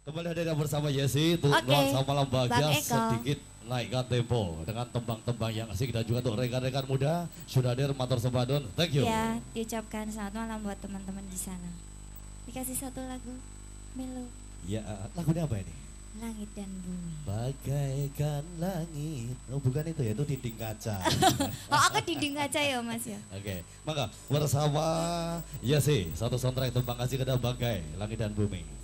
Kembali hadir bersama Yesi untuk nuansa malam bahagia sedikit naikkan tempo dengan tembang-tembang yang asik dan juga untuk rekan-rekan muda sudah hadir Matur Sembadon. Thank you. Ya, diucapkan selamat malam buat teman-teman di sana. Dikasih satu lagu melo. Ya, lagunya apa ini? Langit dan Bumi. Bagaikan langit. Oh, bukan itu ya, itu dinding kaca. Oh, aku dinding kaca ya, Mas ya. Oke, maka bersama Yesi satu soundtrack tembang kasih kepada Bagai Langit dan Bumi.